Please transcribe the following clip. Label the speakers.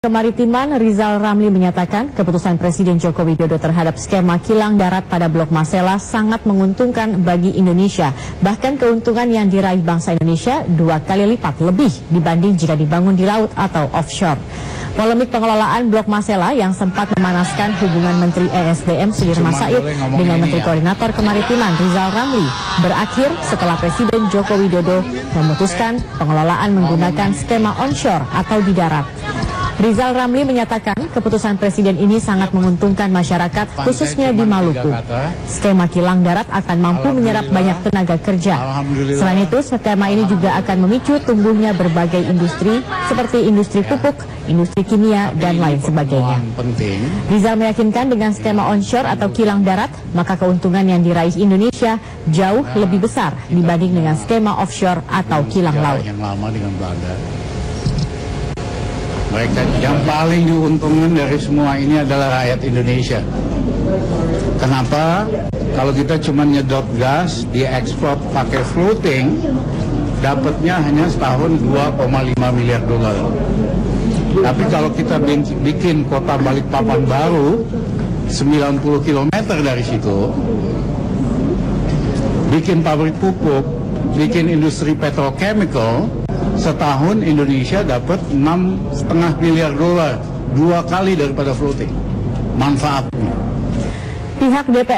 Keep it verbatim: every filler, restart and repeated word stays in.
Speaker 1: Kemaritiman Rizal Ramli menyatakan keputusan Presiden Joko Widodo terhadap skema kilang darat pada Blok Masela sangat menguntungkan bagi Indonesia. Bahkan keuntungan yang diraih bangsa Indonesia dua kali lipat lebih dibanding jika dibangun di laut atau offshore. Polemik pengelolaan Blok Masela yang sempat memanaskan hubungan Menteri E S D M Sudirman Said dengan Menteri Koordinator Kemaritiman Rizal Ramli berakhir setelah Presiden Joko Widodo memutuskan pengelolaan menggunakan skema onshore atau di darat. Rizal Ramli menyatakan keputusan Presiden ini sangat menguntungkan masyarakat khususnya di Maluku. Skema kilang darat akan mampu menyerap banyak tenaga kerja. Selain itu, skema ini juga akan memicu tumbuhnya berbagai industri seperti industri pupuk, industri kimia, dan lain sebagainya. Rizal meyakinkan dengan skema onshore atau kilang darat, maka keuntungan yang diraih Indonesia jauh lebih besar dibanding dengan skema offshore atau kilang laut.
Speaker 2: Mereka yang paling diuntungkan dari semua ini adalah rakyat Indonesia. Kenapa? Kalau kita cuma nyedot gas, diekspor pakai floating, dapatnya hanya setahun dua koma lima miliar dolar. Tapi kalau kita bikin kota Balikpapan baru, sembilan puluh kilometer dari situ, bikin pabrik pupuk, bikin industri petrochemical, setahun Indonesia dapat enam setengah miliar dolar, dua kali daripada floating. Manfaatnya.
Speaker 1: Pihak D P